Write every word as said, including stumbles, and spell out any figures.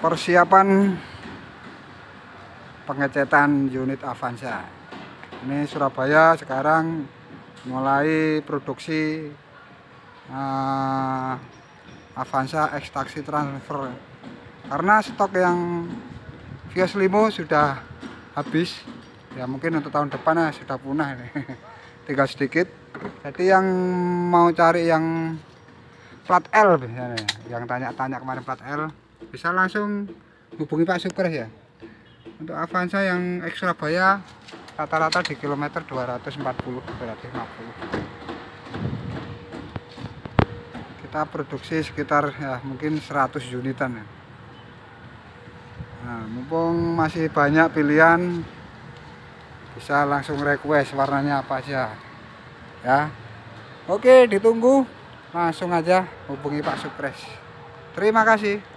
persiapan pengecetan unit Avanza. Ini Surabaya sekarang mulai produksi uh, Avanza X-Taxi Transfer karena stok yang Vios Limo sudah habis ya, mungkin untuk tahun depan ya sudah punah ini. Tinggal sedikit. Jadi yang mau cari yang plat L misalnya, yang tanya-tanya kemarin plat L, bisa langsung hubungi Pak Sukres ya. Untuk Avanza yang X Surabaya rata-rata di kilometer dua ratus empat puluh dua ratus lima puluh. Kita produksi sekitar ya mungkin seratus unitan ya. Nah, mumpung masih banyak pilihan, bisa langsung request warnanya apa aja ya. Oke, ditunggu, langsung aja hubungi Pak Sukres. Terima kasih.